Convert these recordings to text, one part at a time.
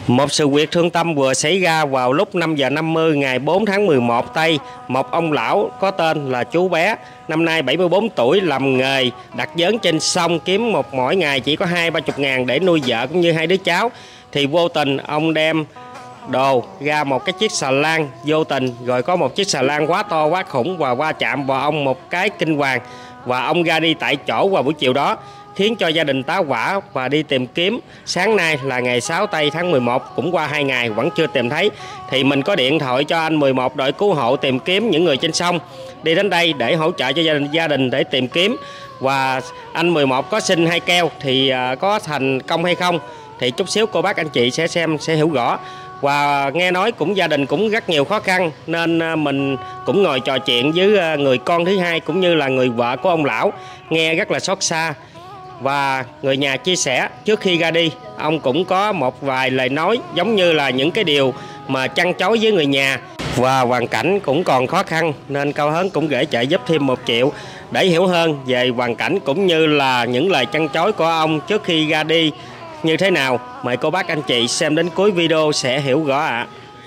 Một sự việc thương tâm vừa xảy ra vào lúc 5 giờ 50 ngày 4 tháng 11 tây. Một ông lão có tên là chú Bé, năm nay 74 tuổi, làm nghề đặt vớn trên sông, kiếm mỗi ngày chỉ có 20-30 ngàn để nuôi vợ cũng như hai đứa cháu. Thì vô tình ông đem đồ ra một cái chiếc xà lan, vô tình rồi có một chiếc xà lan quá to quá khủng và va chạm vào ông một cái kinh hoàng, và ông ra đi tại chỗ vào buổi chiều đó, khiến cho gia đình tá hỏa và đi tìm kiếm. Sáng nay là ngày 6 tây tháng 11, cũng qua 2 ngày vẫn chưa tìm thấy. Thì mình có điện thoại cho anh 11 đội cứu hộ tìm kiếm những người trên sông, đi đến đây để hỗ trợ cho gia đình để tìm kiếm. Và anh 11 có xin hay keo thì có thành công hay không thì chút xíu cô bác anh chị sẽ xem sẽ hiểu rõ. Và nghe nói cũng gia đình cũng rất nhiều khó khăn, nên mình cũng ngồi trò chuyện với người con thứ hai cũng như là người vợ của ông lão, nghe rất là xót xa. Và người nhà chia sẻ trước khi ra đi, ông cũng có một vài lời nói giống như là những cái điều mà trăn trối với người nhà. Và hoàn cảnh cũng còn khó khăn nên Cao Hớn cũng gửi trợ giúp thêm 1 triệu để hiểu hơn về hoàn cảnh cũng như là những lời trăn trối của ông trước khi ra đi như thế nào. Mời cô bác anh chị xem đến cuối video sẽ hiểu rõ ạ.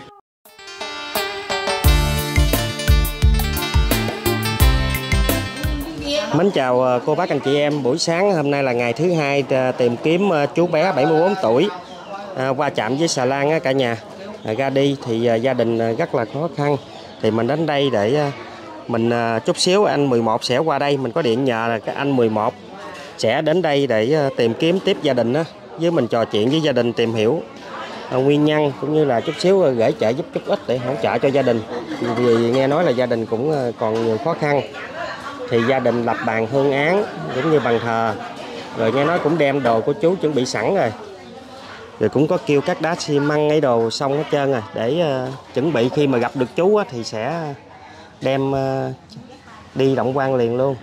Mến chào cô bác anh chị em. Buổi sáng hôm nay là ngày thứ hai tìm kiếm chú Bé 74 tuổi va chạm với xà lan cả nhà. Ra đi thì gia đình rất là khó khăn. Thì mình đến đây để mình chút xíu anh 11 sẽ qua đây, mình có điện nhờ là cái anh 11 sẽ đến đây để tìm kiếm tiếp gia đình đó, với mình trò chuyện với gia đình tìm hiểu nguyên nhân cũng như là chút xíu gửi trợ giúp chút ít để hỗ trợ cho gia đình. Vì nghe nói là gia đình cũng còn nhiều khó khăn. Thì gia đình lập bàn hương án cũng như bàn thờ, rồi nghe nói cũng đem đồ của chú chuẩn bị sẵn rồi. Rồi cũng có kêu các đá xi măng ấy đồ xong hết trơn rồi, để chuẩn bị khi mà gặp được chú thì sẽ đem đi động quan liền luôn.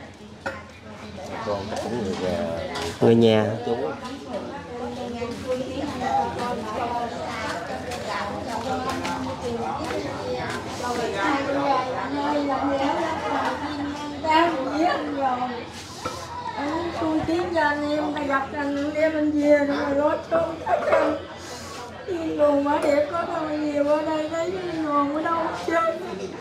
Người nhà tôi kiếm cho anh em, ta gặp anh em anh về rồi nói trốn các anh nguồn quá đẹp có đâu nhiều ở đây thấy nguồn ở đâu chơi.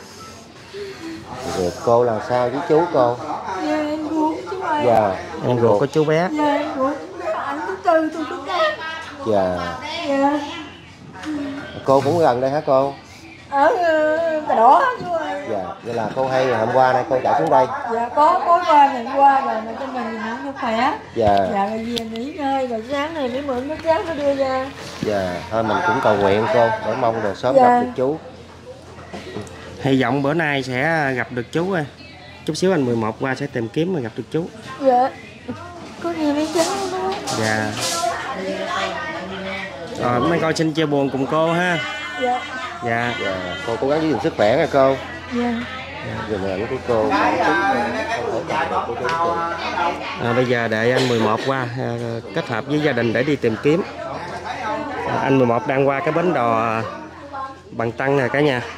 Rồi cô làm sao với chú cô? Dạ em ruột chú ơi. Dạ em ruột của chú Bé. Dạ em ruột chú Bé, anh thứ tư tôi thứ tám. Dạ. Dạ. Cô cũng gần đây hả cô? Ở Cà Đỏ chú ơi. Dạ, vậy là cô hay hôm qua nay cô chạy xuống đây. Dạ có qua ngày qua rồi mà cho mình không có khỏe. Dạ. Dạ rồi về nghỉ ngơi rồi sáng này mới mượn nước rác nó đưa ra. Dạ, thôi mình cũng cầu nguyện cô để mong là sớm gặp được chú. Hy vọng bữa nay sẽ gặp được chú ơi. Chút xíu anh 11 qua sẽ tìm kiếm mà gặp được chú. Dạ. Có gì mấy cháu đó. Dạ. Rồi mấy con xin chia buồn cùng cô ha. Dạ. Dạ. Dạ, cô cố gắng giữ gìn sức khỏe nha cô. Dạ. Rồi mình của cô. Bây giờ đợi anh 11 qua kết hợp với gia đình để đi tìm kiếm. Anh 11 đang qua cái bến đò Bằng Tăng nè cả nhà.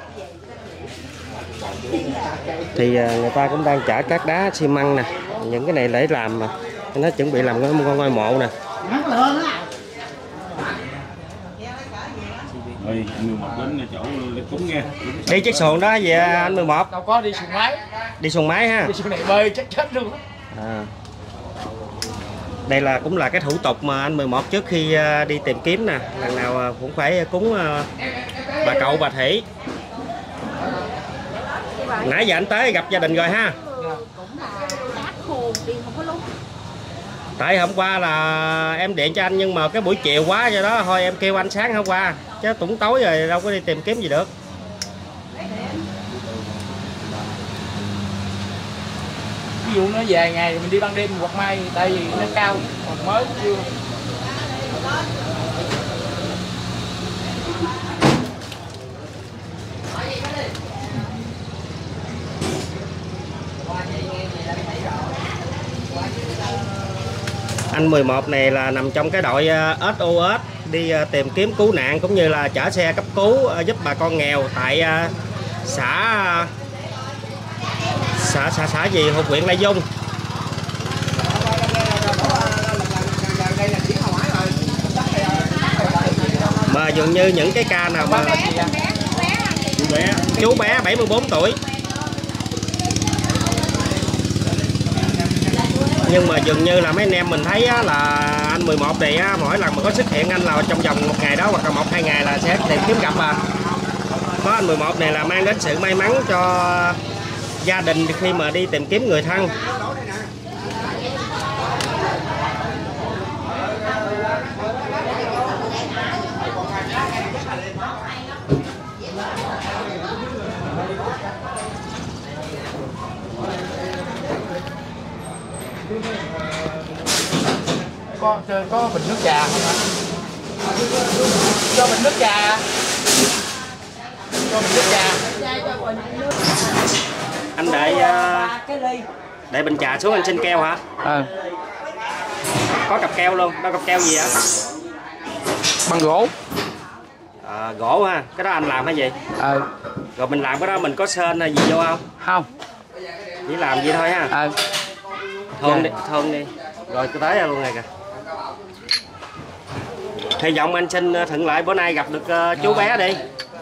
Thì người ta cũng đang chở các đá xi măng nè, những cái này để làm mà nó chuẩn bị làm cái ngôi mộ nè. Ơi, anh 11 đến chỗ cúng nghe. Đi chiếc xuồng đó về anh 11. Đâu có đi xuồng máy. Đi xuồng máy ha. Đi xuồng này bơi chắc chết luôn. Đây là cũng là cái thủ tục mà anh 11 trước khi đi tìm kiếm nè, lần nào cũng phải cúng bà Cậu bà Thủy. Nãy giờ anh tới gặp gia đình rồi ha. Tại hôm qua là em điện cho anh nhưng mà cái buổi chiều quá do đó thôi em kêu anh sáng hôm qua, chứ cũng tối rồi đâu có đi tìm kiếm gì được. Ví dụ nó vài ngày mình đi ban đêm hoặc mai, tại vì nó cao còn mới chưa. Anh 11 này là nằm trong cái đội SOS đi tìm kiếm cứu nạn cũng như là chở xe cấp cứu giúp bà con nghèo tại xã gì thuộc huyện Lai Vung. Mà dường như những cái ca nào mà chú bé 74 tuổi. Nhưng mà dường như là mấy anh em mình thấy á, là anh 11 này á, mỗi lần mà có xuất hiện anh là trong vòng một ngày đó hoặc là 1-2 ngày là sẽ tìm kiếm gặp à. Có anh 11 này là mang đến sự may mắn cho gia đình khi mà đi tìm kiếm người thân. Có bình nước trà không hả? Cho bình nước trà. Cho bình nước trà. Anh để bình trà xuống anh xin keo hả? Có cặp keo luôn, đó cặp keo gì hả? Bằng gỗ. Gỗ ha, cái đó anh làm hay gì? Rồi mình làm cái đó mình có sên hay gì vô không? Không. Chỉ làm vậy thôi ha. Thương đi. Rồi cứ tới ra luôn này kìa. Hy vọng anh xin thuận lợi bữa nay gặp được chú bé đi.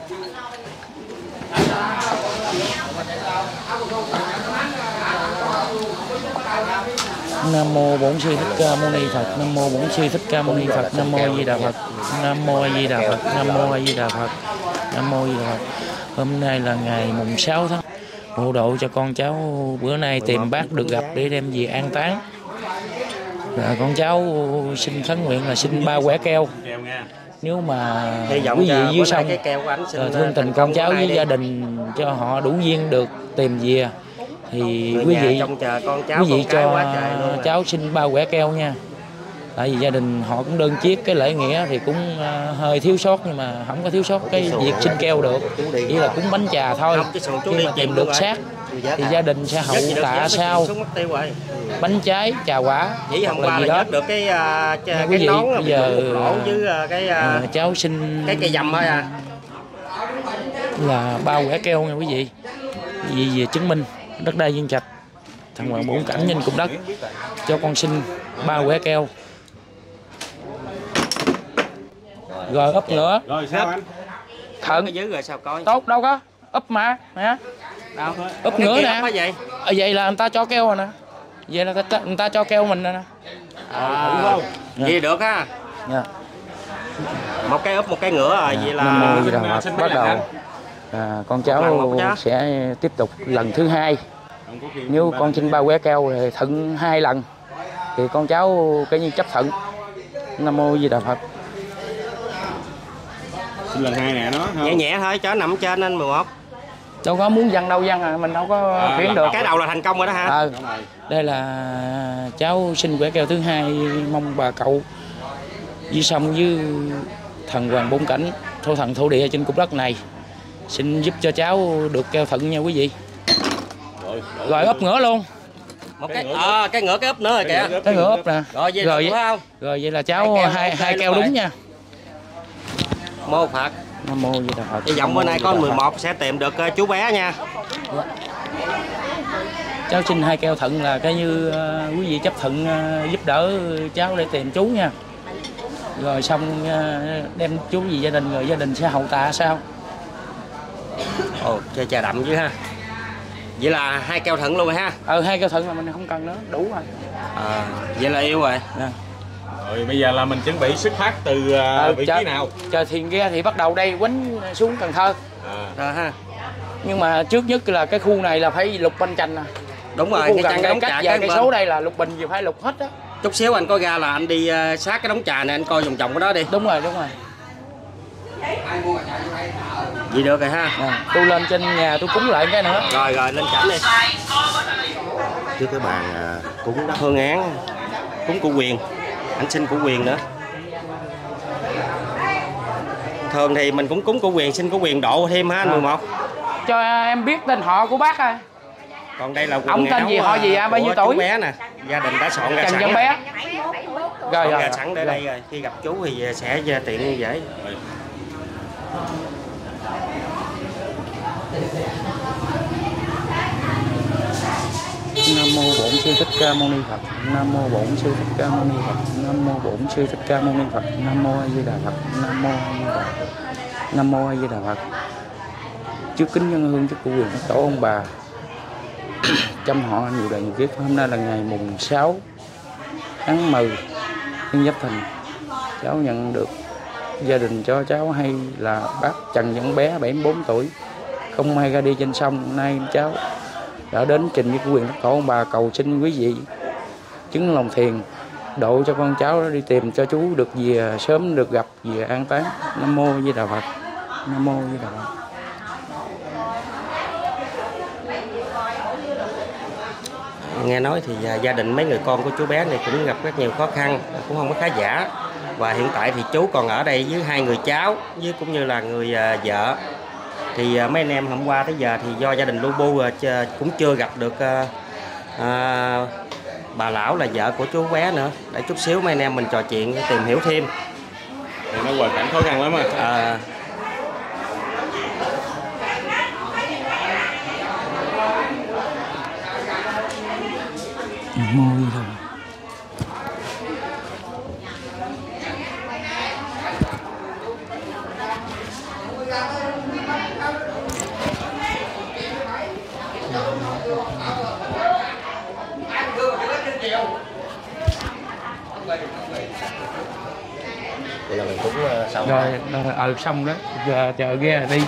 Nam mô Bổn Sư Thích Ca Mâu Ni Phật. Nam mô Bổn Sư Thích Ca Mâu Ni Phật. Nam mô A Di Đà Phật. Nam mô A Di Đà Phật. Nam mô A Di Đà Phật. Nam mô A Di Đà Phật. Hôm nay là ngày mùng 6 tháng. Hộ độ cho con cháu bữa nay tìm bác được gặp để đem về an táng. Con cháu xin khấn nguyện là xin 3 quẻ keo. Nếu mà quý vị dưới sông thương tình con cháu với gia đình cho họ đủ duyên được tìm về thì quý vị cho cháu xin 3 quẻ keo nha. Tại vì gia đình họ cũng đơn chiếc, cái lễ nghĩa thì cũng hơi thiếu sót, nhưng mà không có thiếu sót cái việc xin keo được, chỉ là cúng bánh trà thôi. Khi mà tìm được xác thì gia đình sẽ hậu tạ sau bánh trái, trà quả hoặc là gì đó. Được cái nón bây giờ với cái cháu xin cái cây dầm thôi à, là 3 quẻ keo nha quý vị. Vì chứng minh đất đai Nhân Trạch, thằng Hoàng Bổn Cảnh Nhân Cục Đất cho con xin 3 quẻ keo. Rồi úp nữa. Rồi sao anh? Thận cái dưới rồi sao coi. Tốt đâu có. Úp mà nè. Đâu? Úp nữa nè. Vậy? Vậy là người ta cho keo rồi nè. Vậy là người ta cho keo mình nè. Vậy được ha. Dạ. Một cái úp một cái ngửa rồi, vậy là Nam mô Di Đà Phật. Bắt đầu con cháu sẽ tiếp tục lần thứ 2. Nếu con xin 3 quẻ keo thì thuận 2 lần thì con cháu cái như chấp thuận. Nam mô Di Đà Phật. Xin lần 2 nè nó không? Nhẹ nhẹ thôi, chó nằm trên anh 11. Đâu có muốn dằn đâu dằn à, mình đâu có khuyến được. Cái đầu là thành công rồi đó ha. Đây là cháu xin quẻ keo thứ 2, mong bà cậu với sông với thần Hoàng Bổn Cảnh, thổ thần thổ địa trên cục đất này xin giúp cho cháu được keo thuận nha quý vị. Rồi úp ngửa luôn. Một cái ngửa cái úp nữa rồi kìa. Cái ngửa úp nè. Rồi vậy, rồi vậy là cháu hai keo đúng nha. Mô Phật. Nam mô Di Đà Phật. Hy vọng bữa nay con 11 sẽ tìm được chú bé nha. Cháu xin 2 keo thuận là cái như quý vị chấp thuận giúp đỡ cháu để tìm chú nha. Rồi xong đem chú về gia đình, rồi gia đình sẽ hậu tạ sao. Ồ, chơi trà đậm chứ ha. Vậy là 2 keo thuận luôn rồi ha. 2 keo thuận là mình không cần nữa, đủ rồi. Vậy là yêu rồi. Rồi bây giờ là mình chuẩn bị xuất phát từ vị trí nào? Chờ thuyền ghe thì bắt đầu đây quánh xuống Cần Thơ. Ha. Nhưng mà trước nhất là cái khu này là phải lục banh chành nè. Đúng rồi, cái chăn đóng trà vài cây số đây là lục bình gì phải lục hết á. Chút xíu anh có ra là anh đi sát cái đống trà này, anh coi vòng vòng cái đó đi. Đúng rồi. Vậy được rồi ha. Tôi lên trên nhà tôi cúng lại cái nữa. Rồi lên cảnh đi. Trước cái bàn cúng đó phương án cúng cụ Quyền, anh xin cụ Quyền nữa. Thường thì mình cũng cúng cụ Quyền, xin cụ Quyền độ thêm ha anh 11. Cho em biết tên họ của bác ơi. Còn đây là quần ông tên gì họ gì bao nhiêu tuổi? Bé nè, gia đình đã soạn ra Trần sẵn. Văn Bé. Rồi sẵn để đây rồi, khi gặp chú thì sẽ tiện dễ. Nam mô Bổn Sư Thích Ca Mâu Ni Phật. Nam mô Bổn Sư Thích Ca Mâu Ni Phật. Nam mô Bổn Sư Thích Ca Mâu Ni Phật. Nam mô A Di Đà Phật. Nam mô A Di Đà Phật. Nam mô A Di Đà Phật. Trước kính nhân hương trước cụ quyền tổ ông bà chăm họ nhiều đời nhiều kiếp. Hôm nay là ngày mùng 6 tháng 10 Thiên Giáp Thìn. Cháu nhận được gia đình cho cháu hay là bác Trần Văn Bé 74 tuổi không may ra đi trên sông. Nay cháu đã đến trình với cụ quyền tổ ông bà cầu xin quý vị chứng lòng thiền độ cho con cháu đi tìm cho chú được về sớm được gặp về an táng. Nam mô A Di Đà Phật. Nam mô A Di Đà Phật. Nghe nói thì gia đình mấy người con của chú bé này cũng gặp rất nhiều khó khăn, cũng không có khá giả. Và hiện tại thì chú còn ở đây với 2 người cháu với cũng như là người vợ. Thì mấy anh em hôm qua tới giờ thì do gia đình lu bu cũng chưa gặp được bà lão là vợ của chú bé nữa. Để chút xíu mấy anh em mình trò chuyện tìm hiểu thêm. Thì nó hoàn cảnh khó khăn lắm à. Môi thôi. Vậy là mình cũng xong Rồi, xong đó. Giờ chờ ghe đi.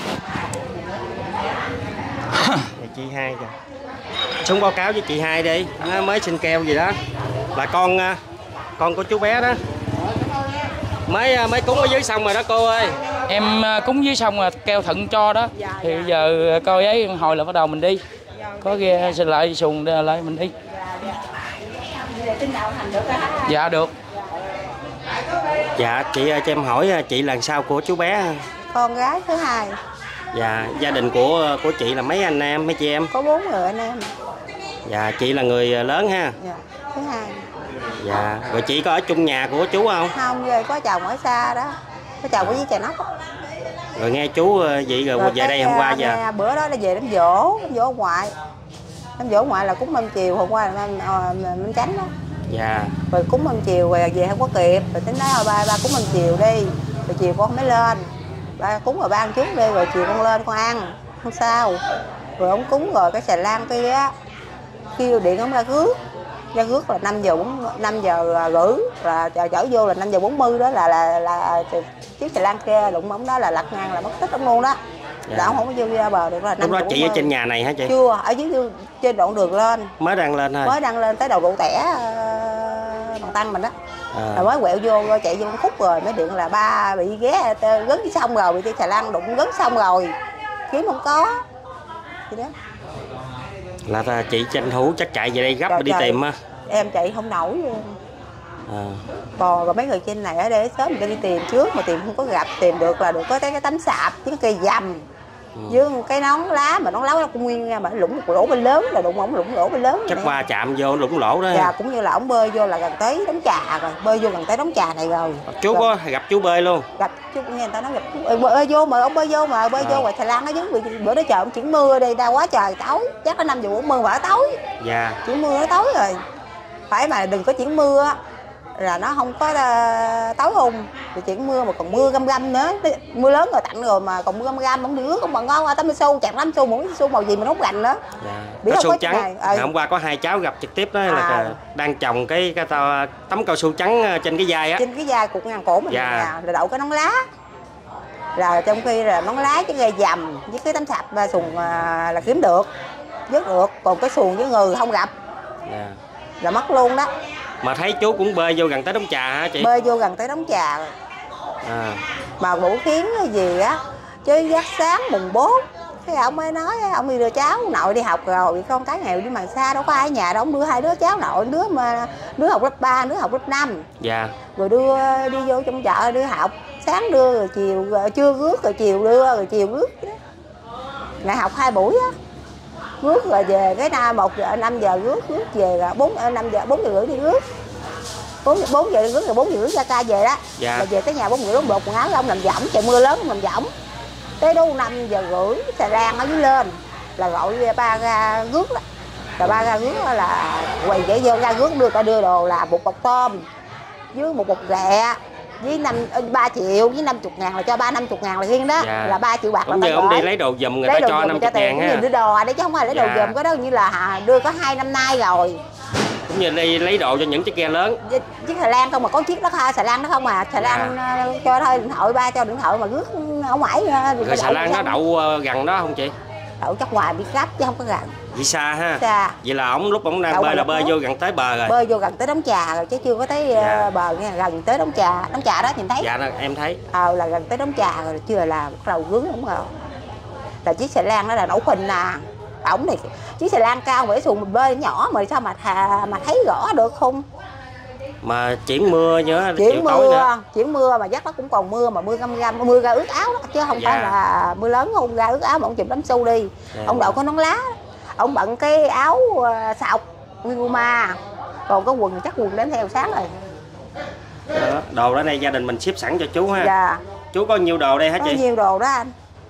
Chị hai kìa. Xuống báo cáo với chị hai đi, nó mới xin keo gì đó. Là con của chú bé đó. Mới cúng ở dưới sông rồi đó cô ơi. Em cúng dưới sông rồi keo thận cho đó. Thì giờ coi ấy hồi là bắt đầu mình đi. Có ghe xin lại xuồng lại mình đi. Dạ được. Dạ chị cho em hỏi chị là sao của chú bé? Con gái thứ hai. Dạ gia đình của chị là mấy anh em mấy chị em? Có 4 người anh em. Dạ chị là người lớn ha. Dạ, thứ hai. Dạ rồi chị có ở chung nhà của chú không? Không, về có chồng ở xa đó. Có chồng ở dưới Chợ Nóc. Rồi nghe chú vậy rồi về đây hôm qua giờ. Bữa đó là về đám giỗ ngoại. Đám giỗ ngoại là cúng mâm chiều, hôm qua là mâm chánh đó. Dạ. Rồi cúng mâm chiều về không có kịp, rồi tính nói thôi ba cúng mâm chiều đi, rồi chiều con mới lên. Ba cúng rồi ba ăn trước đi, rồi chiều con lên con ăn, không sao. Rồi ông cúng rồi cái xà lan kia kêu điện ông ra rước là 5 giờ rưỡi, là chở vô là 5 giờ 40 đó là chiếc xà lan kia đụng ổng đó là lật ngang là mất tích ông luôn đó. Dạ. Là ông không có vô ra bờ được là 5 Lúc đó giờ chị 40. ở trên nhà này hả chị? Chưa, ở dưới trên đoạn đường lên. Mới đang lên thôi. Mới đang lên tới đầu độ tẻ bằng tăng mình đó. Rồi mới quẹo vô chạy vô khúc rồi mới điện là ba bị ghé gấn xong rồi, bị cái xà lan đụng gấn xong rồi kiếm không có vậy đó. Là chị tranh thủ chắc chạy về đây gấp rồi đi tìm á. Em chạy không nổi luôn. Còn rồi mấy người trên này ở đây sớm người ta đi tìm trước mà tìm không có gặp, tìm được là được có cái tấm sạp với cây dầm với cái nón lá mà nón lá nó cũng nguyên ra mà lũng một lỗ bên lớn, là đụng ổng lũng lỗ bên lớn. Chắc qua chạm vô lũng lỗ đó. Dạ cũng như là ổng bơi vô là gần tới đống trà rồi, bơi vô gần tới đống trà này rồi. Chú rồi. Có gặp chú bơi luôn? Gặp chú, nghe người ta nói gặp chú bơi vô mà ông bơi vô rồi xà lan nó dưới bữa đó trời ông chuyển mưa đi đau quá trời tối, chắc có 5 giờ 40 mà nó tối. Dạ. Chuyển mưa nó tối rồi. Phải mà đừng có chuyển mưa là nó không có tối hùng, thì chuyển mưa mà còn mưa găm găm nữa, mưa lớn rồi tạnh rồi mà còn mưa găm găm không nước không bằng ngon qua 80 xu chặt 5 xu mỗi xu màu gì mà nó gành nữa. Dạ. Cao su trắng. Hôm qua có 2 cháu gặp trực tiếp đó là đang trồng cái tấm cao su trắng trên cái vai á. Trên cái vai cục ngang cổ mình. Dạ. Là đậu cái nón lá. Là trong khi là nón lá cái cây dầm với cái tấm sạp xuồng là kiếm được, vớt được, còn cái xuồng với người không gặp. Dạ. Là mất luôn đó. Mà thấy chú cũng bơi vô gần tới đống trà hả chị? Bơi vô gần tới đống trà rồi. Mà Vũ Khiến cái gì á, chơi giác sáng mùng 4. Thế ông mới nói ông đi đưa cháu nội đi học rồi, con cái nghèo đi mà xa đâu có ai ở nhà đâu, ông đưa 2 đứa cháu nội, đứa học lớp 3, đứa học lớp 5. Dạ. Rồi đưa đi vô trong chợ đưa học, sáng đưa rồi chiều trưa rước rồi chiều đưa rồi chiều rước. Ngày học 2 buổi á. Rước rồi về cái 5 giờ rước về là 4 giờ rưỡi đi rước. 4 giờ rước rồi 4 giờ rưỡi ra ca về đó. Dạ. Là về tới nhà 4 giờ rưỡi bột quần áo ông làm dẫm, trời mưa lớn ông làm dẫm. Tới đâu 5 giờ rưỡi xà lan ở dưới lên là gọi ba ra rước đó. Rồi ba ra rước là quầy giải dơn ra rước đưa đồ là một bọc tôm với một bọc ghẹ với 3 triệu với 50.000 là cho ba 50.000 là riêng đó. Dạ. Là 3 triệu bạc. Cũng như ông đi lấy đồ giùm người ta cho 50.000 ha. Đưa đồ đấy chứ không phải lấy đồ giùm, cái đó như là đưa có 2 năm nay rồi. Cũng như đi lấy đồ cho những chiếc ghe lớn. Chiếc xà lan không mà có chiếc đó xà lan đó không à. Xà lan cho thôi điện thoại, ba cho điện thoại mà rước ở ngoài. Rồi xà lan nó đậu gần đó không chị? Đậu chắc ngoài bị gấp chứ không có gần. Vậy xa ha. Xa. Vậy là lúc ông đang bơi là bơi vô gần tới bờ rồi. Bơi vô gần tới đống trà rồi chứ chưa có tới bờ nha, gần tới đống trà đó nhìn thấy. Dạ đó, em thấy. Là gần tới đống trà rồi, chưa là bắt đầu rướng đúng rồi. Là chiếc xà lan đó là nổ khinh nè. Ổng này chiếc xà lan cao mà xuồng mình bơi nhỏ mà sao mà thấy rõ được không? Mà chuyển mưa nhớ chuyển mưa mà chắc nó cũng còn mưa mà mưa găm mưa ra ướt áo đó, chứ không phải là mưa lớn không ra ướt áo mà ông chụp đám xu đi. Ông đội có nón lá, ông bận cái áo sọc Miguma, còn cái quần chắc quần đến theo sáng rồi. Đó, đồ đó đây gia đình mình xếp sẵn cho chú ha. Dạ. Chú có nhiêu đồ đây hả chị? Có nhiêu đồ đó anh.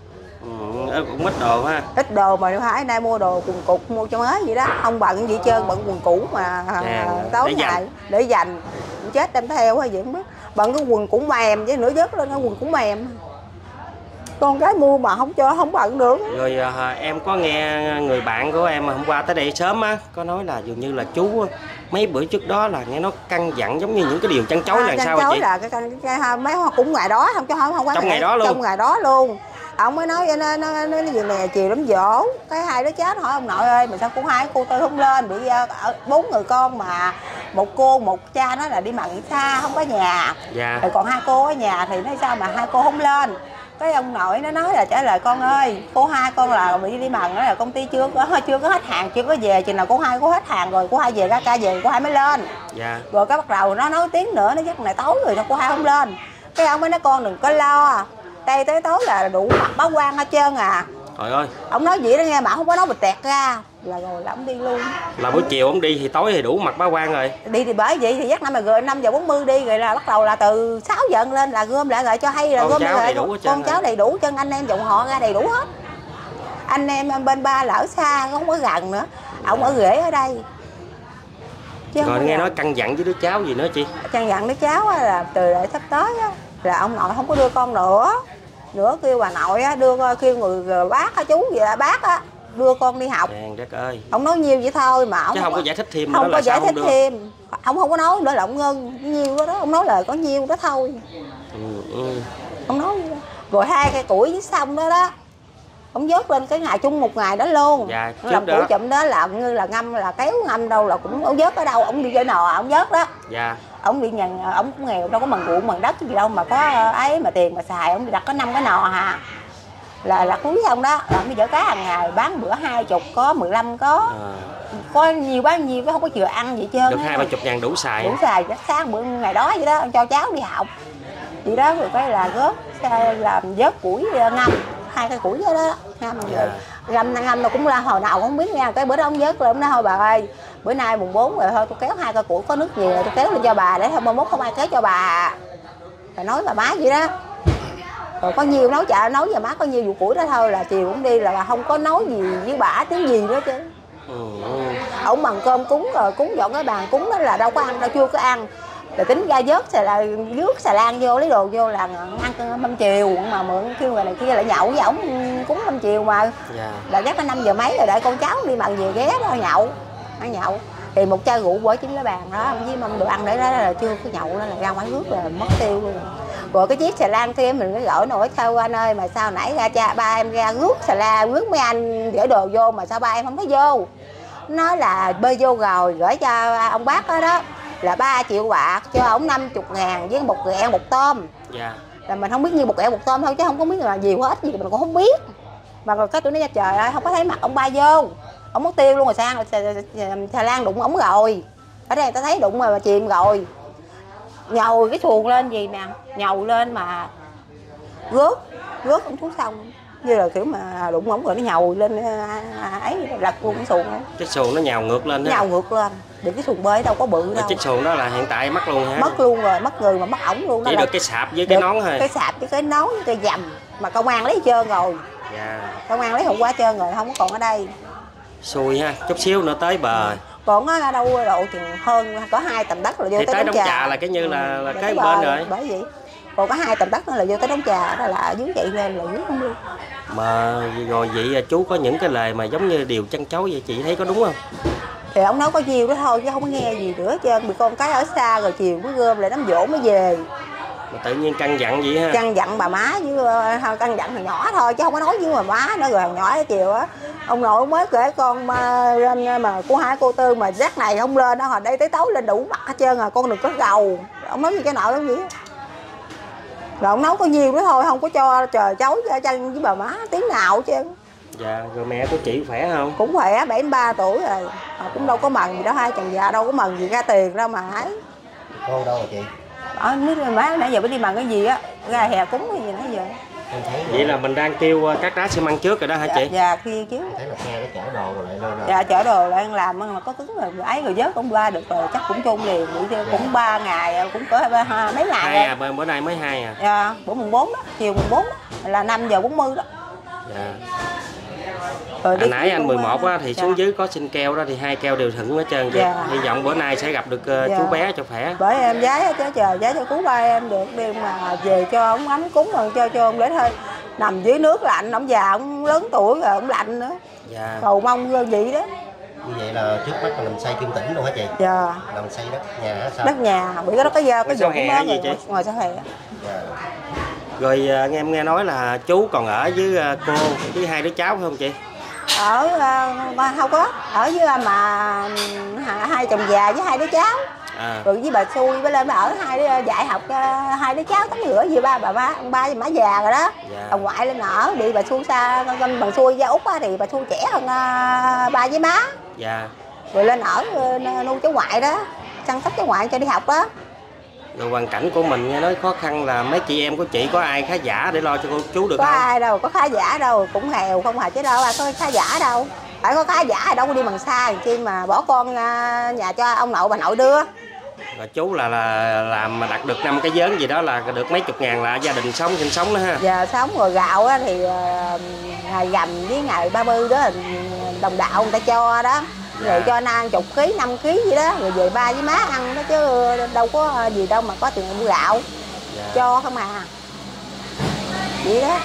Cũng ít đồ ha. Ít đồ mà phải nay mua đồ quần cục mua cho mới vậy đó, không bận gì trơn, bận quần cũ mà tối ngày để dành chết đem theo hay gì không biết. Bận cái quần cũng mềm với nửa vớt lên cái quần cũng mềm. Con gái mua mà không bận được. Rồi em có nghe người bạn của em hôm qua tới đây sớm á có nói là dường như là chú mấy bữa trước đó là nghe nó căn dặn giống như những cái điều chăn chối là sao hả chị? Là cái mấy cũng ngày đó không chứ không trong ngày đó luôn. Trong ngày đó luôn. Ông mới nói nó gì nè, chiều đám giỗ cái hai đứa chết hỏi ông nội ơi mà sao cô tôi không lên, bị 4 người con mà một cô một cha nó là đi mặn xa không có nhà. Dạ. Rồi còn 2 cô ở nhà thì nói sao mà 2 cô không lên. Cái ông nội nó nói là trả lời con ơi, cô 2 con là bị đi mặn, là công ty chưa có hết hàng, chưa có về, chừng nào cô 2 có hết hàng rồi cô 2 về ra ca về cô 2 mới lên. Dạ. Rồi cái bắt đầu nó nói tiếng nữa nó giấc này tối rồi sao cô 2 không lên. Cái ông mới nói con đừng có lo, đây tới tối là đủ mặt báo quan hết trơn à. Trời ơi. Ông nói vậy đó nghe mà không có nói bịch tẹt ra là rồi là ông đi luôn. Là buổi chiều ông đi thì tối thì đủ mặt báo quan rồi. Đi thì bởi vậy thì dắt 5:40 đi rồi là bắt đầu là từ 6 giờ lên là gom lại rồi cho hay là gom lại con cháu đầy đủ chân anh em dòng họ ra đầy đủ hết. Anh em bên ba là ở xa không có gần nữa, ông ở rể ở đây. Chứ rồi nghe nói căn dặn với đứa cháu gì nữa chị? Căn dặn đứa cháu là từ lại sắp tới á, là ông nội không có đưa con nữa kêu bà nội á, kêu người bác á, chú gì là bác á đưa con đi học. Đất ơi. Ông nói nhiêu vậy thôi mà ông chứ không có giải thích thêm. Không có giải thích thêm. Ông không có nói nữa là ông ngưng nhiêu đó, ông nói lời có nhiêu đó thôi. Ông nói rồi 2 cây củi với xong đó ông vớt lên cái ngày chung một ngày đó luôn. Dạ, làm củi chụm đó là như là ngâm là kéo ngâm đâu là cũng ông vớt ở đâu ông đi chơi nò ông vớt đó. Dạ. Ông đi nhận, ông cũng nghèo đâu có bằng ruộng bằng đất gì đâu mà có ấy mà tiền mà xài, ông đi đặt có 5 cái nò hà là cuối xong đó là ông đi chở cá hàng ngày, bán bữa 20 có 15 có nhiều bán nhiều, cái không có chừa ăn vậy trơn. Được 20-30 ngàn đủ xài chắc sáng bữa ngày đó vậy đó, ông cho cháu đi học vậy đó. Rồi cái là gớt làm vớt củi ngâm 2 cây củi đó ngâm rồi ngâm nó cũng là hồi nào không biết nha. Cái bữa đó ông vớt rồi ông nói thôi bà ơi bữa nay mùng 4 rồi thôi tôi kéo 2 cây củi có nước nhiều tôi kéo lên cho bà để thôi mai mốt không ai kéo cho bà. Rồi nói bà má vậy đó. Rồi có nhiều nói với má có nhiều vụ củi đó thôi là chiều cũng đi là bà không có nói gì với bà tiếng gì nữa chứ. Ông bằng cơm cúng rồi cúng dọn cái bàn cúng đó là đâu có ăn đâu, chưa có ăn. Rồi tính ra vớt xà lan vô lấy đồ vô là ăn mâm chiều mà mượn kêu người này kia lại nhậu với ổng cúng mâm chiều mà. Là chắc nó 5 giờ mấy rồi đợi con cháu đi mặn về ghé đó ăn nhậu. Thì một chai rượu bỏ chính cái bàn đó với mâm đồ ăn để đó là chưa có nhậu đó là ra ngoài rước là mất tiêu luôn. Rồi cái chiếc xà lan kia mình mới gọi nổi thôi anh ơi mà sao nãy ra ba em ra rước xà lan rước mấy anh gửi đồ vô mà sao ba em không thấy vô. Nói là bơi vô rồi gửi cho ông bác đó là 3 triệu bạc cho ổng 50.000 với một ghẹ một tôm. Là mình không biết như một ghẹ một tôm thôi chứ không có biết là gì quá ít gì mình cũng không biết. Mà rồi cái tụi nó ra trời ơi không có thấy mặt ông ba vô, ông mất tiêu luôn rồi sang xà lan đụng ổng rồi. Ở đây ta thấy đụng mà chìm rồi. Nhồi cái xuồng lên gì nè, nhồi lên mà rớt ông xuống sông. Như là kiểu mà đụng ổng rồi nó nhồi lên ấy lật luôn cái xuồng. Cái xuồng nó nhào ngược lên đó. Nhào ngược lên. Để cái xuồng bơi đâu có bự đâu. Chiếc xuồng đó là hiện tại mất luôn hả? Mất luôn rồi, mất người mà mất ổng luôn. Chỉ được cái sạp với cái nón thôi. Cái sạp với cái nón với cái dầm mà công an lấy trơn rồi. Công an lấy hôm qua trơn rồi không có còn ở đây. Xui ha, chút xíu nữa tới bờ. Còn ở đâu độ chừng hơn có 2 tầm đất là vô thì tới Đống Trà là cái như là kế bên rồi. Bởi vậy còn có 2 tầm đất nữa là vô tới Đống Trà, đó là dưới vậy lên là dưới không luôn. Mà rồi vậy chú có những cái lời mà giống như điều chăn chối vậy, chị thấy có đúng không? Thì ông nói có nhiêu đó thôi chứ không có nghe gì nữa, chứ bị con cái ở xa rồi chiều mới gom lại đám dỗ mới về. Mà tự nhiên căn dặn vậy ha. Căn dặn bà má với căn dặn thằng nhỏ thôi chứ không có nói với bà má nữa. Rồi thằng nhỏ chiều á, ông nội mới kể con lên mà cô hai cô tư mà rác này không lên đó, hồi đây tới tối lên đủ mặt hết trơn à, con đừng có gầu. Ông nói như cái nọ lắm vậy. Rồi ông nấu có nhiêu đó thôi, không có cho trời chối cho chăn với bà má tiếng nào hết trơn. Dạ, rồi mẹ của chị khỏe không? Cũng khỏe, 73 tuổi rồi. Cũng đâu có mần gì đâu, hai chồng già đâu có mần gì ra tiền đâu mà ấy. Cô đâu rồi chị? Nếu má nãy giờ mới đi mần cái gì á, ra hè cúng hay gì nãy giờ. Vậy là mình đang kêu các đá xi măng trước rồi đó hả chị? Dạ, kia chứ. Thấy là xe nó chở đồ lại lên rồi. Dạ, chở đồ lại làm mà có cứng rồi ấy rồi vớt cũng qua được rồi, chắc cũng chôn liền. Cũng 3 ngày, cũng cỡ mấy ngày rồi. Bữa nay mới 2 à? Dạ, bữa mùng 4 đó, chiều mùng 4 đó, là 5:40 đó. Dạ. Rồi Hồi nãy anh 11 á, thì xuống dưới có xin keo đó thì 2 keo đều thựng hết trơn. Dạ. Hy vọng bữa nay sẽ gặp được chú bé cho khỏe. Bởi em giái chứ trời, giái cho cứu ba em được đi mà về cho ông ấm cúng rồi cho ông để thôi. Nằm dưới nước lạnh, ông già ông lớn tuổi rồi ông lạnh nữa. Dạ. Cầu mong như vậy đó. Như vậy là trước mắt là mình xây kim tĩnh luôn hả chị? Dạ. Làm xây đất nhà hả sao? Đất nhà, bị cái đó cái dụng hè đó gì chị? Ngoài sau hè. Dạ. Rồi em nghe nói là chú còn ở với cô với 2 đứa cháu không chị? Ở không có, ở với mà 2 chồng già với 2 đứa cháu. Rồi với bà xui với lên bà ở 2 đứa dạy học 2 đứa cháu tắm rửa với ông ba với má già rồi đó. Dạ. Ông ngoại lên ở đi bà xui xa bằng xui ra Úc á, thì bà xui trẻ hơn ba với má. Dạ. Rồi lên ở nuôi cháu ngoại đó, chăm sóc cháu ngoại cho đi học đó. Rồi hoàn cảnh của mình nghe nói khó khăn là mấy chị em của chị có ai khá giả để lo cho cô chú được có không? Có ai đâu, có khá giả đâu, cũng nghèo không hả chứ đâu có khá giả đâu. Phải có khá giả thì đâu có đi bằng xa làm chi mà bỏ con nhà cho ông nội bà nội đưa. Rồi chú là làm mà đặt được 5 cái vớn gì đó là được mấy chục ngàn là gia đình sinh sống đó ha. Giờ sống rồi gạo á, thì ngày rằm với ngày 30 đó đồng đạo người ta cho đó. Dạ. Rồi cho ăn 10 kg, 5 kg gì đó, rồi về ba với má ăn đó chứ đâu có gì đâu mà có tiền mua gạo. Dạ. Cho không à. Vậy đó.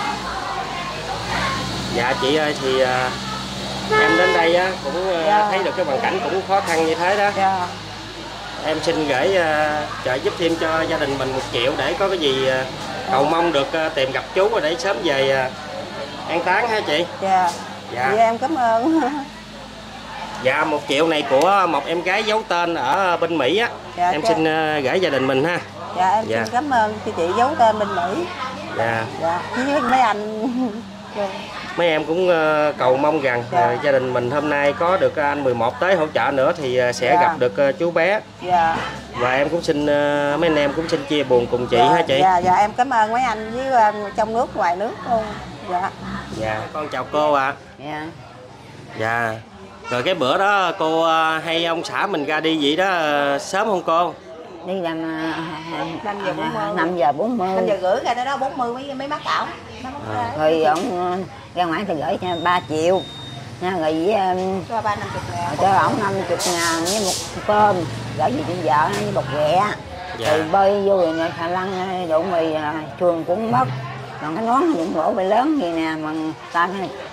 Dạ chị ơi, thì em đến đây á cũng dạ. thấy được cái hoàn cảnh cũng khó khăn như thế đó. Dạ. Em xin gửi trợ giúp thêm cho gia đình mình 1 triệu để có cái gì cầu mong được tìm gặp chú và để sớm về an táng ha chị. Dạ. Dạ. Dạ em cảm ơn. Dạ 1 triệu này của một em gái giấu tên ở bên Mỹ á. Dạ, em xin gửi gia đình mình ha. Dạ em xin cảm ơn chị giấu tên bên Mỹ. Dạ. Dạ với mấy anh. Mấy em cũng cầu mong rằng gia đình mình hôm nay có được anh 11 tới hỗ trợ nữa thì sẽ gặp được chú bé. Dạ. Và em cũng xin mấy anh em cũng xin chia buồn cùng chị ha chị. Dạ em cảm ơn mấy anh với trong nước ngoài nước luôn. Dạ. Dạ con chào cô ạ. Dạ. Dạ. Rồi cái bữa đó cô hay ông xã mình ra đi vậy đó sớm không cô? Đi làm 5:40. 5:30 ra tới đó 40 mấy bác ổng. Rồi ông ra ngoài thì gửi cho 3 triệu. Nha, rồi cho 50.000. Cho ổng 50.000 với một cơm, gửi về cho vợ với bột ghẹ. Dạ. Rồi bơi vô rồi xà lăng đụng mì chuồng cũng mất. Còn cái nón đụng gỗ bị lớn gì nè mà ta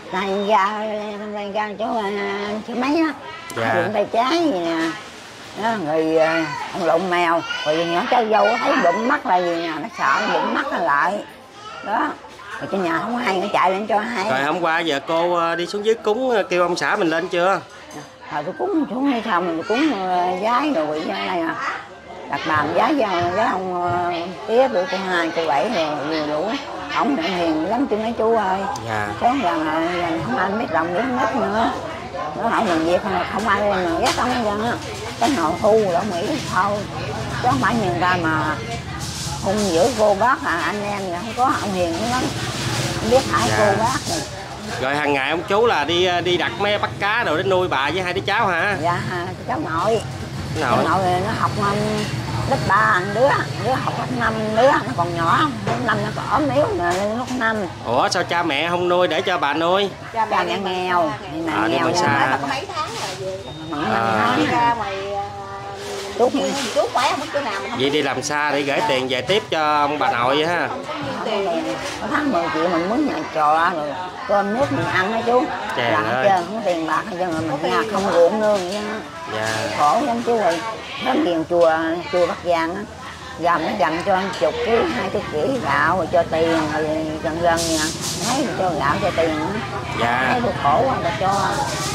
ra chỗ mấy á. Dạ. Đụng tay trái gì nè. Đó, rồi ông lụng mèo, rồi nhỏ cháu dâu thấy đụng mắt là gì nè, nó sợ nó đụng mắt nó lại. Đó. Rồi trên nhà không ai, nó chạy lên cho hai. Rồi hôm qua giờ cô đi xuống dưới cúng kêu ông xã mình lên chưa? Rồi tôi cúng xuống hay sao mình cúng giái rồi quỷ giái này à. Đặt bàn giái ông tía tụi cô 2, cô 7 rồi vừa đủ. Ông hiền lắm chứ mấy chú ơi. Dạ. Số rằng không ai biết lòng biết mất nữa. Nó hỏi mình việc không ai lên mà ghét ông dân á. Cái nào thu rồi Mỹ thôi. Chứ không phải người ta mà hung dữ cô bác anh em gì không có, ông hiền lắm. Không biết hại cô bác rồi. Rồi hàng ngày ông chú là đi đặt mấy bắt cá rồi để nuôi bà với 2 đứa cháu hả? Dạ cháu nội. Cháu nội nó học lớp 3 đứa học lớp 5, đứa nó còn nhỏ, lớp 5 nó còn ốm yếu rồi lên lớp 5. Ủa sao cha mẹ không nuôi để cho bà nuôi? Cha mẹ nghèo, đi nghèo ngoài xa. Mấy tháng rồi về. Đi ra ngoài chút khỏe không có nào. Vậy đi làm xa để gửi tiền về tiếp cho ông bà nội vậy ha. Có tháng 10 triệu mình mướn nhà trọ rồi cơm nước mình ăn đó chú. Làm hết trơn, không tiền bạc hay cho người mình nhà không ruộng nương vậy đó. Dạ. Khổ lắm chú ơi. Đến điền chùa Bắc Giang á, gầm nó dặn cho 10 kg, 20 kg gạo rồi cho tiền rồi gần nha. Thấy cho gạo cho tiền nữa. Dạ. Thấy tôi khổ quá ta cho.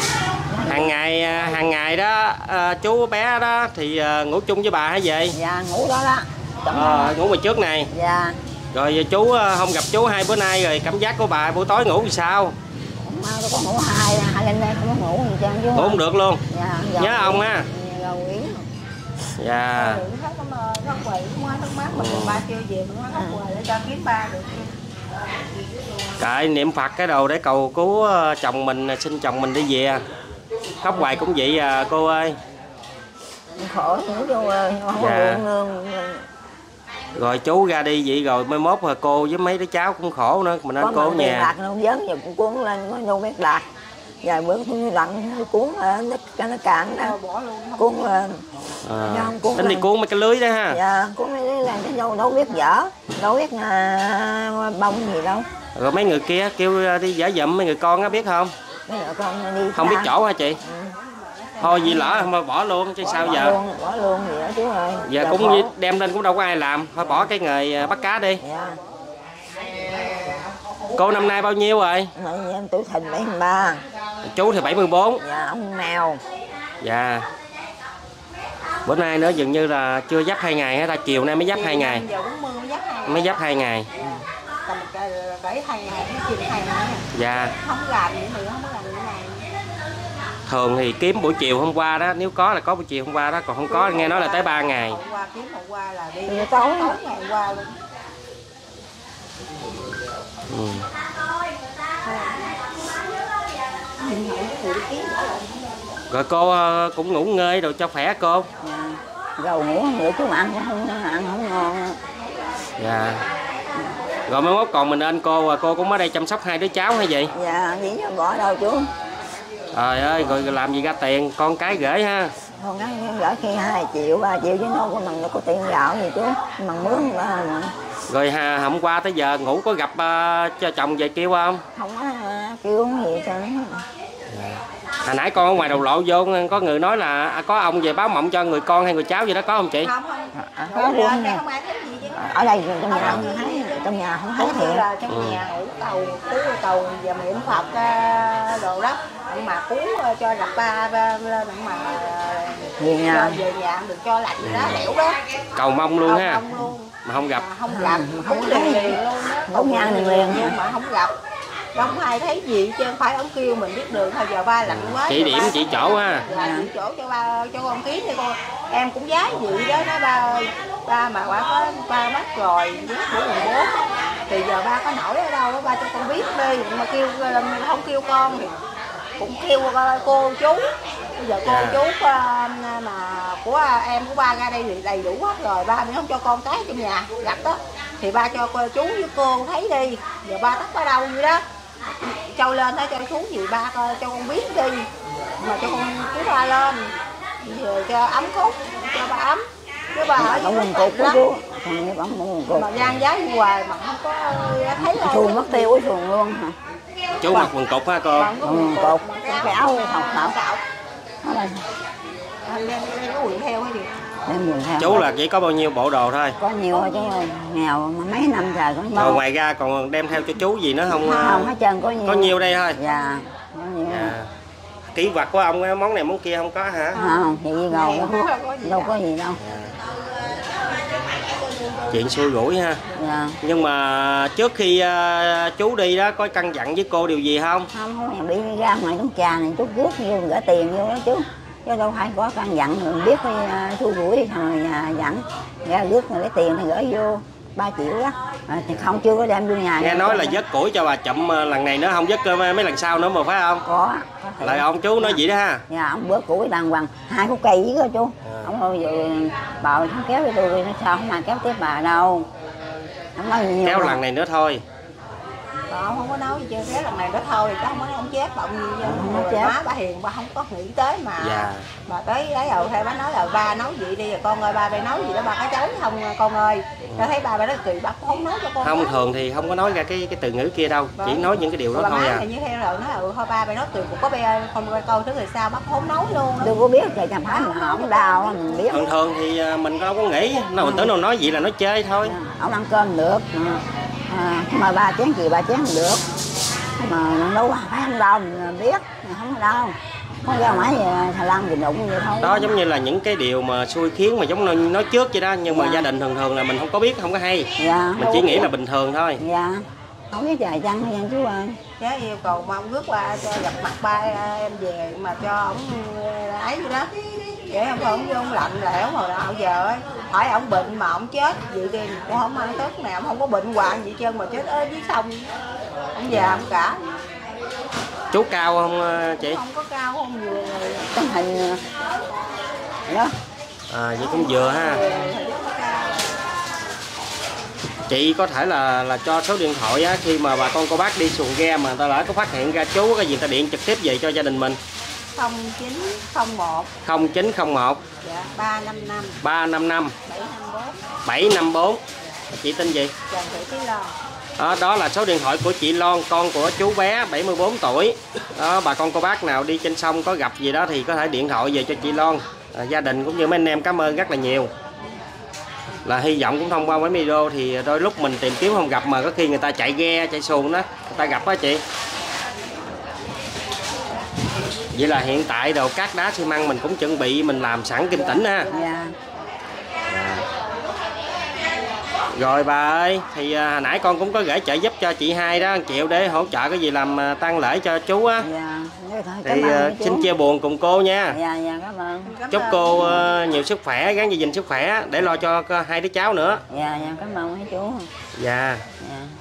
Hàng ngày đó chú bé đó thì ngủ chung với bà hay gì? Dạ ngủ đó đó. Ngủ ngoài trước này. Dạ. Rồi chú không gặp chú 2 bữa nay rồi cảm giác của bà buổi tối ngủ thì sao? Tôi có ngủ hai lên đây không có ngủ gì trơn chứ. Ngủ không được luôn. Dạ. Nhớ ông á. Dạ. Cậy niệm Phật cái đồ để cầu cứu chồng mình, xin chồng mình đi về. Khóc hoài cũng vậy à cô ơi. Khổ nữa chú ơi, không có ruộng nương. Rồi chú ra đi vậy rồi mai mốt rồi cô với mấy đứa cháu cũng khổ nữa, mình nên cô ở nhà. Bạc nó dấn giờ cũng cuốn lên có đâu biết bạc. Vài bữa cũng lặn cuốn nó cạn đó. Cuốn lên. Tính đi cuốn mấy cái lưới đó ha. Dạ, cuốn mấy lưới lên chứ đâu biết dở, đâu biết bông gì đâu. Rồi mấy người kia kêu đi dở dụm mấy người con á biết không? Mấy người con đi không biết chỗ hả chị? Thôi gì lỡ không bỏ luôn chứ sao giờ? Bỏ luôn gì đó chú ơi. Giờ cũng đem lên cũng đâu có ai làm, thôi bỏ cái nghề bắt cá đi. Dạ. Cô năm nay bao nhiêu rồi? Em tuổi Thìn 73. Chú thì 74. Dạ, ông Mèo. Dạ. Bữa nay nữa dường như là chưa dắt 2 ngày hết ta, chiều nay mới dắt 2 ngày. Mới dắt 2 ngày. Gửi 2 ngày, chiều 2 ngày. Dạ. Không làm gì nữa, không có làm gì này. Thường thì kiếm buổi chiều hôm qua đó, nếu có là có buổi chiều hôm qua đó, còn không có nghe nói là tới 3 ngày. Hôm qua kiếm hôm qua là đi tối ngày hôm qua luôn. Rồi cô cũng ngủ ngơi rồi cho khỏe cô. Dạ. Rồi ngủ không được, chú ăn không ngon. Dạ. Rồi mai mốt còn mình anh cô cũng ở đây chăm sóc 2 đứa cháu hay gì? Dạ, vậy chứ bỏ đâu chú. Trời ơi, rồi làm gì ra tiền, con cái gửi ha. Con cái gửi khi 2 triệu, 3 triệu chứ đâu có bằng đâu có tiền gạo gì chú. Bằng mướn mà. Rồi hôm qua tới giờ ngủ có gặp cho chồng về kêu không? Không có kêu gì cho nó. Hồi nãy con ở ngoài đầu lộ vô có người nói là có ông về báo mộng cho người con hay người cháu gì đó có không chị? Không. Có luôn nè. Ở đây trong nhà không thấy, không thấy thiệt. Trong nhà ngủ cầu và niệm Phật đồ đó. Mà cứu cho gặp ba lên mà về nhà được cho lạnh đó lẻo đó. Cầu mong luôn ha. Mà không gặp. Không gặp, không liền luôn đó. Không ngang liền nhưng mà không gặp. Không ai thấy gì chứ phải ông kêu mình biết đường thôi, giờ ba lạnh quá. Chỉ điểm chỉ chỗ ha. Chỉ chỗ cho con ký đi con. Em cũng giái vậy đó, nó ba mà quả có ba mất rồi, biết của mình bố. Thì giờ ba có nổi ở đâu đó, ba cho con biết đi, mà kêu không kêu con thì cũng kêu cô chú. Bây giờ cô chú mà của em của ba ra đây thì đầy đủ hết rồi, ba mới không cho con cái trong nhà gặp đó. Thì ba cho cô chú với cô thấy đi, giờ ba tắt ở đâu vậy đó. Trôi lên đó cho xuống gì ba coi cho con biết đi, mà cho con chú ba lên giờ cho ấm cốt cho ba ấm chứ bà ở dưới quần cục đó chú, mà gian giá hoài mà không có thấy đâu. Xuồng mất tiêu cái xuồng luôn hả? Chú mặc quần cục hả cô? Cục cái áo thọc có quần theo hay gì? Chú là chỉ có bao nhiêu bộ đồ thôi? Có nhiều thôi chứ nghèo mà mấy năm trời có nhiều. Ngoài ra còn đem theo cho chú gì nữa không? Không, hết trơn có nhiều. Có nhiều đây thôi? Dạ, có nhiều. Kỷ vật của ông món này món kia không có hả? Không, thì ngầu đâu có gì đâu. Chuyện xui rủi ha. Dạ. Nhưng mà trước khi chú đi đó có căn dặn với cô điều gì không? Không, đi ra ngoài quán trà này chú rước vô gửi tiền vô đó chú. Chứ đâu phải có căn dặn mình biết cái xui rủi thằng nhà dặn ra rước rồi lấy tiền thì gửi vô 3 triệu đó. Thì không, chưa có đem vô nhà. Nghe nói là vớt củi cho bà chậm lần này nữa, không vớt mấy lần sau nữa mà phải không? Có Lại ông chú nói vậy đó ha. Dạ, ông bữa củi đàng hoàng 2 khúc cây với cơ chú. Ông ơi giờ bà không kéo cho tôi nó sao không ai kéo tiếp bà đâu. Không nói nhiều. Kéo lần này nữa thôi. Không có nói gì chứ, cái lần này đó thôi, chứ không có không chép bọng gì chứ. Má bà hiền, bà không có nghĩ tới mà. Dạ. Bà tới đấy rồi thay bà nói là ba nấu vậy đi rồi con ơi, ba phải nói gì đó ba có cháu không con ơi. Cho thấy ba nói kỳ, bà cũng không nói cho con. Không, thường thì không có nói ra cái từ ngữ kia đâu, chỉ nói những cái điều đó thôi à. Như thế rồi nói là thôi ba phải nói từ cũng có bê không câu thứ người sao bác không nói luôn. Tôi có biết thì chẳng phải mà không đau mình biết. Thường thì mình đâu có nghĩ, nó tưởng đâu nói vậy là nói chơi thôi. Ông ăn cơm được. Mà 3 chén gì 3 chén được, mà nấu phải không đâu mình biết, không có đâu, không ra ngoài Hà Lan thì đụng vậy thôi. Đó giống như là những cái điều mà xui khiến mà giống nói trước vậy đó, nhưng mà gia đình thường là mình không có biết, không có hay. Mình chỉ nghĩ là bình thường thôi. Dạ, không biết trời chăng hay chú ơi. Chứ yêu cầu mà ông rước qua cho gặp mặt ba em về mà cho ông ấy vậy đó. Vậy ông vô ông lạnh lẽo mà nào giờ ấy. Hỏi ông bệnh mà ông chết vậy đi cũng không ăn Tết này, ông không có bệnh hoạn gì trơn mà chết ở dưới sông. Ông già ông cả. Chú cao không chị? Không có cao, không vừa. Tấm hình đó. Vậy cũng vừa ha. Chị có thể là cho số điện thoại á, khi mà bà con cô bác đi xuồng ghe mà người ta lỡ có phát hiện ra chú cái gì ta điện trực tiếp về cho gia đình mình. 0901 0901 dạ 355 355 754 754. Chị tên gì? Trần Thị Thúy Loan. Đó là số điện thoại của chị Loan, con của chú bé 74 tuổi. Đó, bà con cô bác nào đi trên sông có gặp gì đó thì có thể điện thoại về cho chị Loan. Gia đình cũng như mấy anh em cảm ơn rất là nhiều. Là hy vọng cũng thông qua mấy video thì đôi lúc mình tìm kiếm không gặp mà có khi người ta chạy ghe chạy xuồng đó người ta gặp á chị. Vậy là hiện tại đồ cát đá xi măng mình cũng chuẩn bị mình làm sẵn kim tĩnh ha. Dạ. Rồi bà ơi, thì hồi nãy con cũng có gửi trợ giúp cho chị Hai đó 1 triệu để hỗ trợ cái gì làm tang lễ cho chú á. Dạ. Thì xin chia buồn cùng cô nha. Dạ, dạ, cảm ơn. Chúc cô nhiều sức khỏe, gắng giữ gìn sức khỏe để lo cho 2 đứa cháu nữa. Dạ, dạ, cảm ơn mấy chú. Dạ. Dạ.